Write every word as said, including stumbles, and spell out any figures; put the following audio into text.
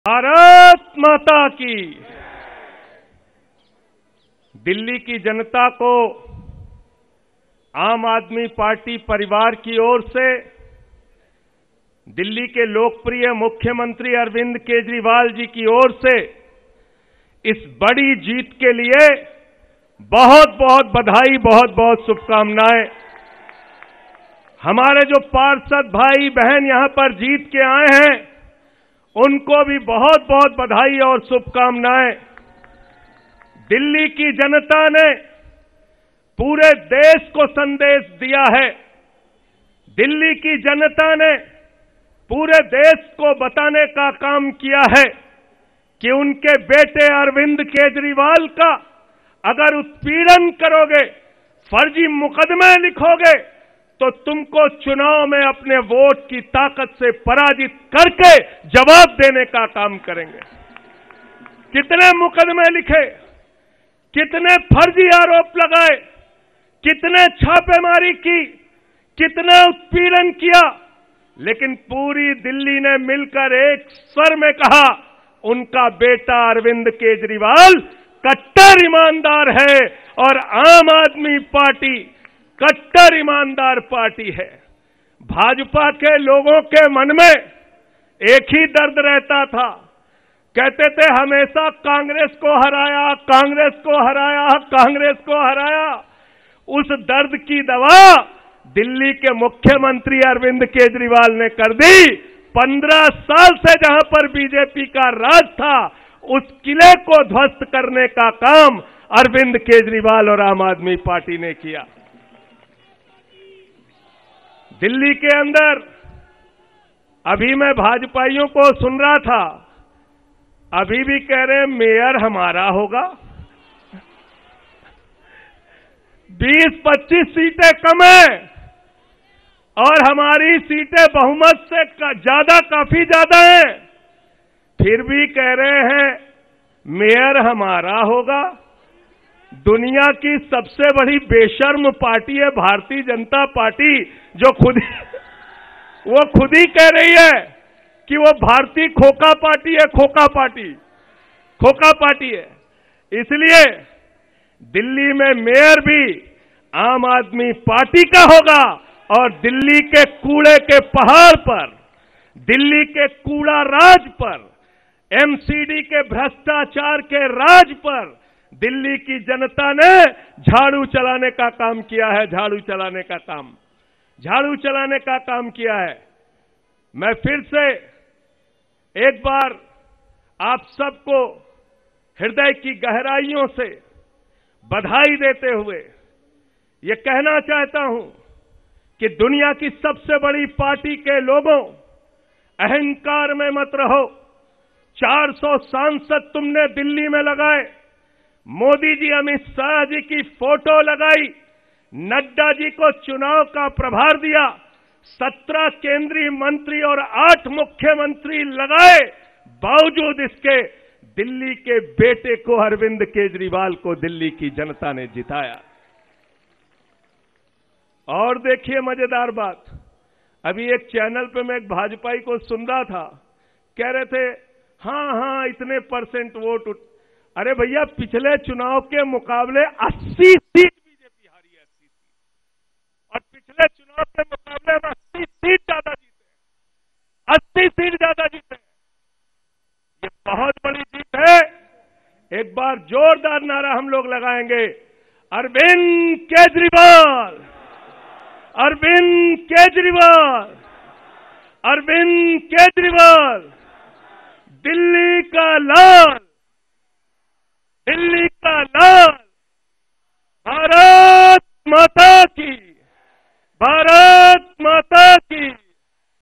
भारत माता की। दिल्ली की जनता को आम आदमी पार्टी परिवार की ओर से दिल्ली के लोकप्रिय मुख्यमंत्री अरविंद केजरीवाल जी की ओर से इस बड़ी जीत के लिए बहुत बहुत बधाई, बहुत बहुत शुभकामनाएं। हमारे जो पार्षद भाई बहन यहां पर जीत के आए हैं उनको भी बहुत बहुत बधाई और शुभकामनाएं। दिल्ली की जनता ने पूरे देश को संदेश दिया है। दिल्ली की जनता ने पूरे देश को बताने का काम किया है कि उनके बेटे अरविंद केजरीवाल का अगर उत्पीड़न करोगे, फर्जी मुकदमे लिखोगे तो तुमको चुनाव में अपने वोट की ताकत से पराजित करके जवाब देने का काम करेंगे। कितने मुकदमे लिखे, कितने फर्जी आरोप लगाए, कितने छापेमारी की, कितना उत्पीड़न किया, लेकिन पूरी दिल्ली ने मिलकर एक स्वर में कहा उनका बेटा अरविंद केजरीवाल कट्टर ईमानदार है और आम आदमी पार्टी कट्टर ईमानदार पार्टी है। भाजपा के लोगों के मन में एक ही दर्द रहता था, कहते थे हमेशा कांग्रेस को हराया, कांग्रेस को हराया, कांग्रेस को हराया। उस दर्द की दवा दिल्ली के मुख्यमंत्री अरविंद केजरीवाल ने कर दी। पंद्रह साल से जहां पर बीजेपी का राज था उस किले को ध्वस्त करने का काम अरविंद केजरीवाल और आम आदमी पार्टी ने किया। दिल्ली के अंदर अभी मैं भाजपाइयों को सुन रहा था, अभी भी कह रहे हैं मेयर हमारा होगा। बीस पच्चीस सीटें कम है और हमारी सीटें बहुमत से ज्यादा, काफी ज्यादा हैं, फिर भी कह रहे हैं मेयर हमारा होगा। दुनिया की सबसे बड़ी बेशर्म पार्टी है भारतीय जनता पार्टी, जो खुद वो खुद ही कह रही है कि वो भारतीय खोखा पार्टी है, खोखा पार्टी, खोखा पार्टी है। इसलिए दिल्ली में मेयर भी आम आदमी पार्टी का होगा और दिल्ली के कूड़े के पहाड़ पर, दिल्ली के कूड़ा राज पर, एमसीडी के भ्रष्टाचार के राज पर दिल्ली की जनता ने झाड़ू चलाने का काम किया है, झाड़ू चलाने का काम, झाड़ू चलाने का काम किया है। मैं फिर से एक बार आप सबको हृदय की गहराइयों से बधाई देते हुए ये कहना चाहता हूं कि दुनिया की सबसे बड़ी पार्टी के लोगों, अहंकार में मत रहो। चार सौ सांसद तुमने दिल्ली में लगाए, मोदी जी, अमित शाह जी की फोटो लगाई, नड्डा जी को चुनाव का प्रभार दिया, सत्रह केंद्रीय मंत्री और आठ मुख्यमंत्री लगाए, बावजूद इसके दिल्ली के बेटे को अरविंद केजरीवाल को दिल्ली की जनता ने जिताया। और देखिए मजेदार बात, अभी एक चैनल पे मैं एक भाजपाई को सुन रहा था, कह रहे थे हाँ हाँ इतने परसेंट वोट उठ... अरे भैया पिछले चुनाव के मुकाबले अस्सी सीट बीजेपी हारी है, अस्सी सीट, और पिछले चुनाव के मुकाबले में अस्सी सीट ज्यादा जीते, अस्सी सीट ज्यादा जीते। ये बहुत बड़ी जीत है। एक बार जोरदार नारा हम लोग लगाएंगे, अरविंद केजरीवाल, अरविंद केजरीवाल, अरविंद केजरीवाल, दिल्ली का लाल,